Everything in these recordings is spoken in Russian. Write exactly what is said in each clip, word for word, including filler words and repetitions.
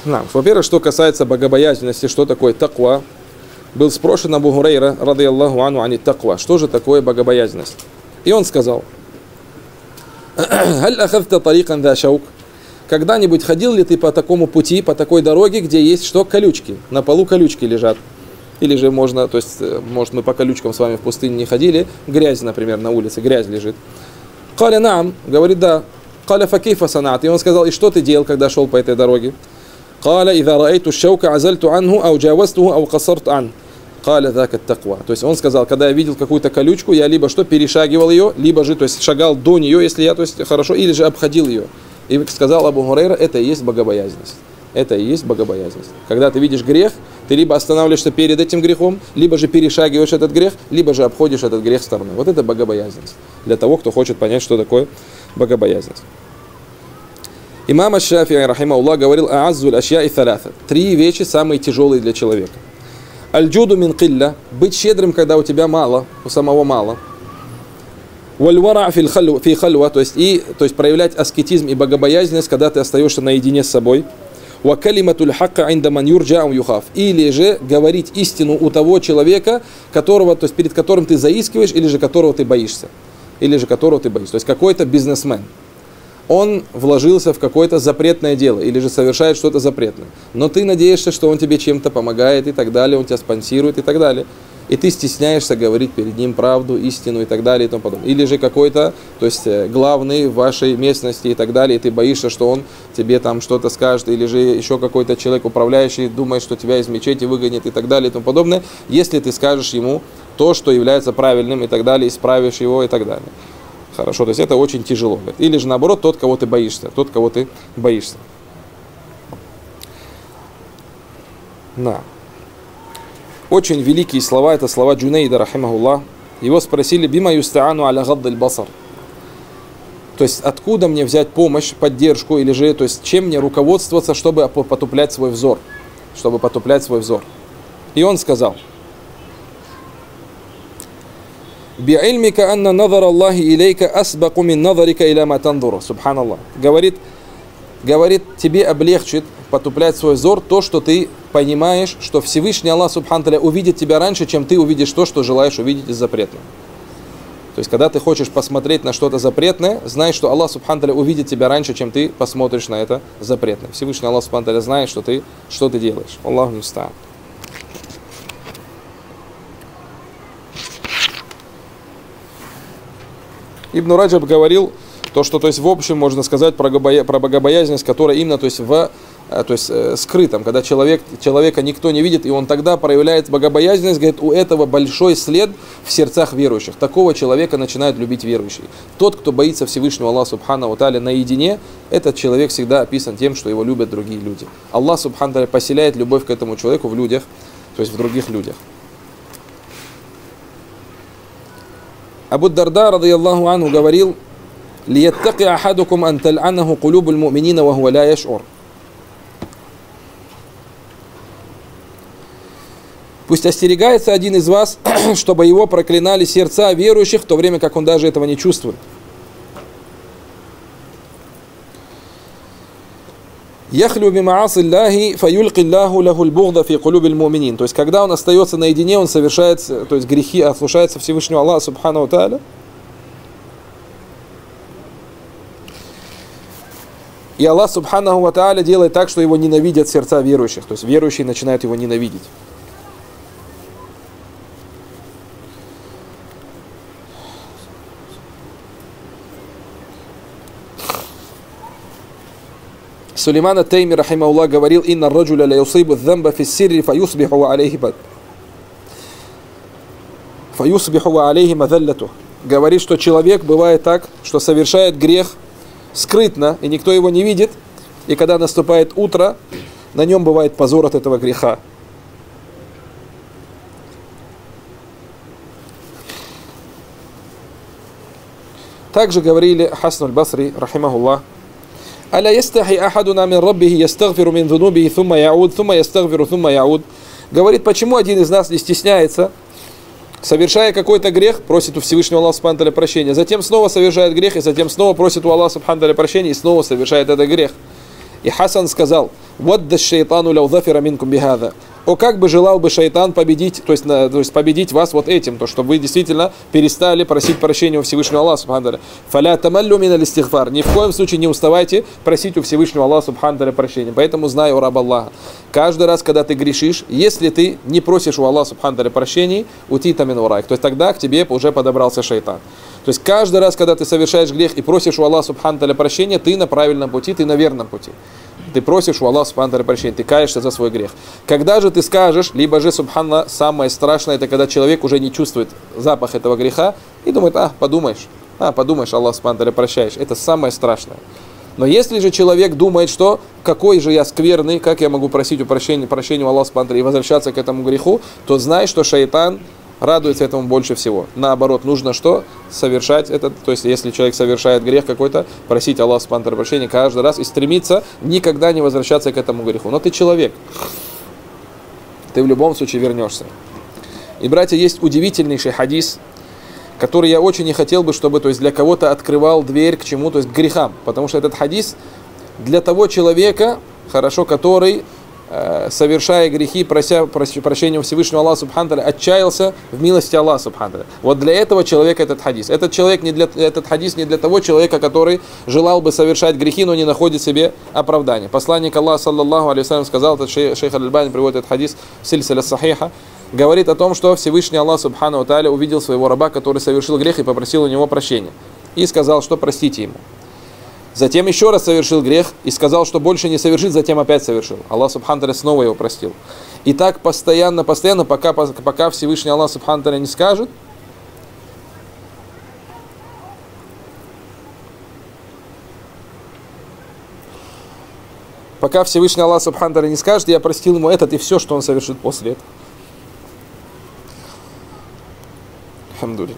Во-первых, что касается богобоязненности, что такое таква, был спрошен Абу Хурайра, радийаллаху анху, ани таква, что же такое богобоязненность? И он сказал: «Халь ахадта тарикан да шаук?» Когда-нибудь ходил ли ты по такому пути, по такой дороге, где есть что? Колючки. На полу колючки лежат. Или же можно, то есть, может, мы по колючкам с вами в пустыне не ходили, грязь, например, на улице, грязь лежит. Каля наам, говорит, да. Каля факейфа санат. И он сказал: и что ты делал, когда шел по этой дороге? Каля иза раайту шаука азальту анху, ау джавастуху, ау касарту ан. Каля закат таква. То есть он сказал, когда я видел какую-то колючку, я либо что, перешагивал ее, либо же, то есть, шагал до нее, если я, то есть, хорошо, или же обходил ее. И сказал Абу Хурайра, это и есть богобоязненность. Это и есть богобоязненность. Когда ты видишь грех, ты либо останавливаешься перед этим грехом, либо же перешагиваешь этот грех, либо же обходишь этот грех стороной. Вот это богобоязненность. Для того, кто хочет понять, что такое богобоязненность. Имам аш-Шафи'и, рахимахуллах, говорил: а'аззуль ашья'i саляса. Три вещи самые тяжелые для человека. Аль-джуду мин килля. Быть щедрым, когда у тебя мало, у самого мало. Валь-вара фи хальва, то есть, и, то есть проявлять аскетизм и богобоязненность, когда ты остаешься наедине с собой. Ва калиматуль хакка инда ман юрджа ау юхаф. Или же говорить истину у того человека, которого, то есть перед которым ты заискиваешь, или же которого ты боишься. Или же которого ты боишься. То есть какой-то бизнесмен. Он вложился в какое-то запретное дело, или же совершает что-то запретное. Но ты надеешься, что он тебе чем-то помогает и так далее, он тебя спонсирует и так далее. И ты стесняешься говорить перед ним правду, истину и так далее и тому подобное. Или же какой-то, то есть главный в вашей местности и так далее, и ты боишься, что он тебе там что-то скажет, или же еще какой-то человек управляющий думает, что тебя из мечети выгонит и так далее и тому подобное. Если ты скажешь ему то, что является правильным и так далее, исправишь его и так далее. Хорошо, то есть это очень тяжело. Или же наоборот, тот, кого ты боишься, тот, кого ты боишься. На. Очень великие слова, это слова Джунейда, рахимахуллах. Его спросили: бима юстаану аля гаддаль басар. То есть, откуда мне взять помощь, поддержку, или же, то есть, чем мне руководствоваться, чтобы потуплять свой взор, чтобы потуплять свой взор. И он сказал: би'ильмика анна назар Аллахи илейка асбаку мин назарика иля ма тандуру. Субханаллах. Говорит, говорит, тебе облегчит потуплять свой взор то, что ты понимаешь, что Всевышний Аллах Субхану Тааля увидит тебя раньше, чем ты увидишь то, что желаешь увидеть из запретного. То есть, когда ты хочешь посмотреть на что-то запретное, знай, что Аллах Субхану Тааля увидит тебя раньше, чем ты посмотришь на это запретное. Всевышний Аллах Субхану Тааля знает, что ты, что ты делаешь. Аллаху муста'ан. Ибн Раджаб говорил то, что, то есть, в общем, можно сказать про, про богобоязненность, которая именно, то есть, в то есть, э, скрытом, когда человек, человека никто не видит, и он тогда проявляет богобоязненность, говорит, у этого большой след в сердцах верующих. Такого человека начинают любить верующие. Тот, кто боится Всевышнего Аллаха Субхану ва Тааля наедине, этот человек всегда описан тем, что его любят другие люди. Аллах Субхану ва Тааля поселяет любовь к этому человеку в людях, то есть в других людях. Абу Дарда, радийаллаху анху, говорил: «Лияттаки ахадукум ан таль'анаху кулубуль му'минина ва хуа ла яш'ур». Пусть остерегается один из вас, чтобы его проклинали сердца верующих, в то время как он даже этого не чувствует. Яхлю бимааси Аллахи фаюльки Аллаху лахуль бугда фи кулубиль му'минин. То есть, когда он остается наедине, он совершает, то есть, грехи, ослушается Всевышнего Аллаха Субхану ва Тааля. И Аллах Субхану ва Тааля делает так, что его ненавидят сердца верующих. То есть, верующие начинают его ненавидеть. Сулейман ат-Тайми, рахимахуллах, говорил: «Инна раджуля ля юсибу дзамба фи ссирри фаюсбиху алейхи бад. Фаюсбиху алейхи мазаллату». Говорит, что человек бывает так, что совершает грех скрытно, и никто его не видит, и когда наступает утро, на нем бывает позор от этого греха. Также говорили Хасан аль-Басри, рахимахуллах: «Аля ястахи ахадуна мин раббихи ястагфиру мин зунубихи thumma яуд, thumma ястагфиру, thumma яуд». Говорит, почему один из нас не стесняется, совершая какой-то грех, просит у Всевышнего Аллаха Субхану Тааля прощения, затем снова совершает грех, и затем снова просит у Аллаха Субхану Тааля прощения, и снова совершает этот грех. И Хасан сказал: «Вадда шайтану ляу зафира минкум бихада». О, как бы желал бы шайтан победить, то есть, на, то есть победить вас вот этим, то, чтобы вы действительно перестали просить прощения у Всевышнего Аллаха Субхану ва тааля. «Фаля тамаллю миналь истигфар». Ни в коем случае не уставайте просить у Всевышнего Аллаха Субхану ва тааля прощения. Поэтому знай, о раб Аллаха, каждый раз, когда ты грешишь, если ты не просишь у Аллаха Субхану ва тааля прощения, ути тамин урайк, то есть тогда к тебе уже подобрался шайтан. То есть каждый раз, когда ты совершаешь грех и просишь у Аллаха Субхану ва тааля прощения, ты на правильном пути, ты на верном пути. Ты просишь у Аллаха Субхану ва тааля прощения, ты каешься за свой грех. Когда же ты скажешь, либо же, субханна, самое страшное, это когда человек уже не чувствует запах этого греха и думает, а, подумаешь, а, подумаешь, Аллах Субхану ва тааля прощаешь. Это самое страшное. Но если же человек думает, что какой же я скверный, как я могу просить у прощения, прощения у Аллаха Субхану ва тааля и возвращаться к этому греху, то знай, что шайтан радуется этому больше всего. Наоборот, нужно что? Совершать это. То есть, если человек совершает грех какой-то, просить Аллаха Субхану ва тааля прощения каждый раз и стремиться никогда не возвращаться к этому греху. Но ты человек. Ты в любом случае вернешься. И, братья, есть удивительнейший хадис, который я очень не хотел бы, чтобы, то есть, для кого-то открывал дверь к чему, то есть к грехам. Потому что этот хадис для того человека, хорошо, который, совершая грехи, прося прощения у Всевышнего Аллаха Субхану ва тааля, отчаялся в милости Аллаха Субхану ва тааля. Вот для этого человека этот хадис. Этот, человек не для, этот хадис не для того человека, который желал бы совершать грехи, но не находит себе оправдания. Посланник Аллаха, саллаллаху алейхи ва саллям, сказал, этот шей, шейх Аль-Альбани приводит этот хадис в сильсиля сахиха, говорит о том, что Всевышний Аллах Субхану ва тааля увидел своего раба, который совершил грех, и попросил у него прощения. И сказал, что простите ему. Затем еще раз совершил грех и сказал, что больше не совершит, затем опять совершил. Аллах Субхану ва тааля снова его простил. И так постоянно, постоянно, пока, пока Всевышний Аллах Субхану ва тааля не скажет, пока Всевышний Аллах Субхану ва тааля не скажет, я простил ему этот и все, что он совершит после этого. Алхамдулилlah.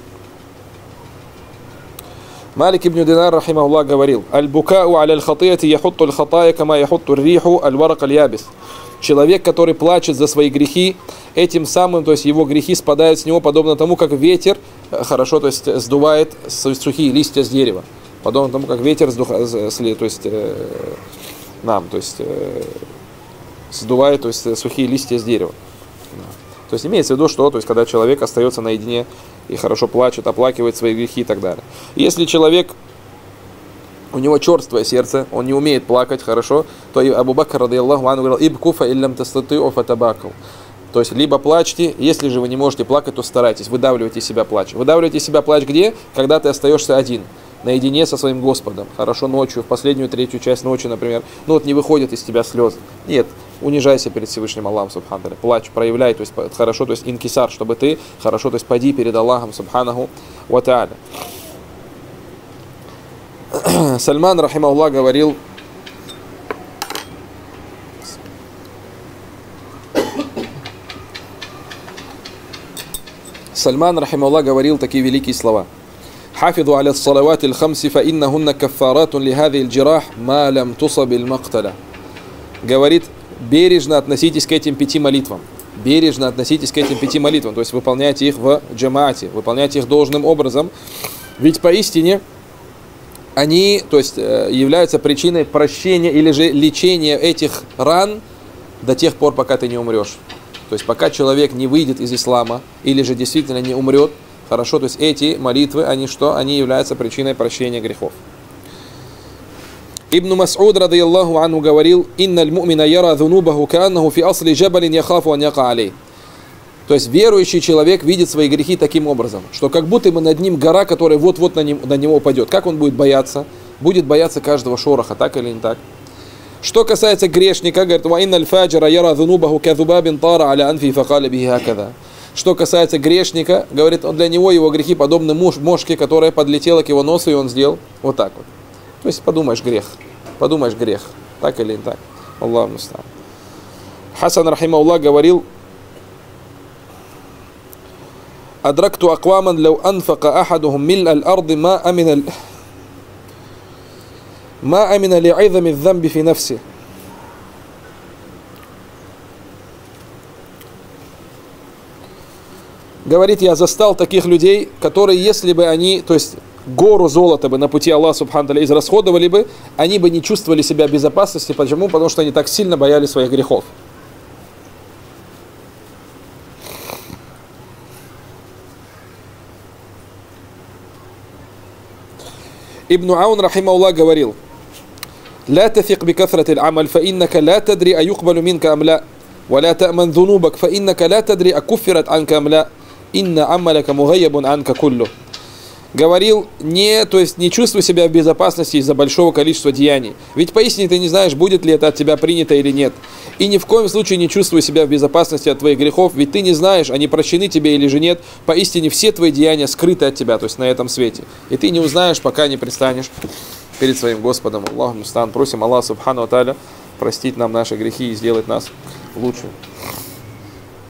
Малик ибн Динар, рахимахуллах, говорил: «Аль-букау аля аль-хатияти яхутту аль-хатая, кама яхутту ар-риху аль-варак аль-ябис». Человек, который плачет за свои грехи, этим самым, то есть его грехи спадают с него, подобно тому, как ветер, хорошо, то есть сдувает сухие листья с дерева. Подобно тому, как ветер сдуха, то есть, э, нам, то есть, э, сдувает, то есть, сухие листья с дерева. То есть имеется в виду, что, то есть, когда человек остается наедине и хорошо плачет, оплакивает свои грехи и так далее. Если человек, у него черствое сердце, он не умеет плакать хорошо, то и Абу Бакр, радийаллаху анху, говорил: «Ибкуфа иллям тастати'у фатабаку». То есть либо плачьте, если же вы не можете плакать, то старайтесь, выдавливайте из себя плач. Выдавливайте из себя плач где? Когда ты остаешься один, наедине со своим Господом. Хорошо ночью, в последнюю третью часть ночи, например. Ну вот не выходят из тебя слезы. Нет, унижайся перед Всевышним Аллахом Субхану ва тааля. Плачь, проявляй, то есть хорошо, то есть инкисар, чтобы ты хорошо, то есть поди перед Аллахом Субханаху ва тааля. Сальман, рахимахуллах, говорил: Сальман, рахимахуллах, говорил такие великие слова: «Хафиду аля ас-салавати аль-хамси, фа иннахунна каффаратун ли хази аль-джирах, ма лям тусаб аль-макталя». Говорит: бережно относитесь к этим пяти молитвам. Бережно относитесь к этим пяти молитвам, то есть выполняйте их в джамаате, выполняйте их должным образом. Ведь поистине они, то есть, являются причиной прощения или же лечения этих ран до тех пор, пока ты не умрешь. То есть пока человек не выйдет из ислама или же действительно не умрет, хорошо, то есть эти молитвы, они что? Они являются причиной прощения грехов. Ибн Мас'уд, радийаллаху анху, говорил: «Инналь му'мина яра зунубаху кааннаху фи асли джабалин яхафу ан яка алей». То есть верующий человек видит свои грехи таким образом, что как будто бы над ним гора, которая вот-вот на, нем, на него упадет. Как он будет бояться? Будет бояться каждого шороха, так или не так? Что касается грешника, говорит: «Ваинналь фаджира яра зунубаху казубабин тара аля анфи факаля бихи хакада». Что касается грешника, говорит, он, для него его грехи подобны муж, мошке, которая подлетела к его носу, и он сделал вот так вот. То есть подумаешь грех, подумаешь грех, так или не так. Аллаху муста'ан. Хасан, рахимахуллах, говорил: «Адракту акваман лау анфака ахадухум миль аль-арды ма амина ма амина ли'айзами дзамби фи нафси». Говорит: я застал таких людей, которые, если бы они, то есть гору золота бы на пути Аллаха субхану ва тааля израсходовали бы, они бы не чувствовали себя в безопасности. Почему? Потому что они так сильно боялись своих грехов. Ибн Аун рахимахуллах говорил: لا تثق بكثرة العمل فإنك لا تدري أيقبل منك أم لا ولا تأمن ذنوبك فإنك لا تدري أكفرت عنك أم لا إن عملك مغيب عنك كله. Говорил, не, то есть не чувствуй себя в безопасности из-за большого количества деяний. Ведь поистине ты не знаешь, будет ли это от тебя принято или нет. И ни в коем случае не чувствуй себя в безопасности от твоих грехов, ведь ты не знаешь, они прощены тебе или же нет. Поистине все твои деяния скрыты от тебя, то есть на этом свете. И ты не узнаешь, пока не предстанешь перед своим Господом. Аллаху мустаан. Просим Аллаха субхану ва тааля простить нам наши грехи и сделать нас лучше.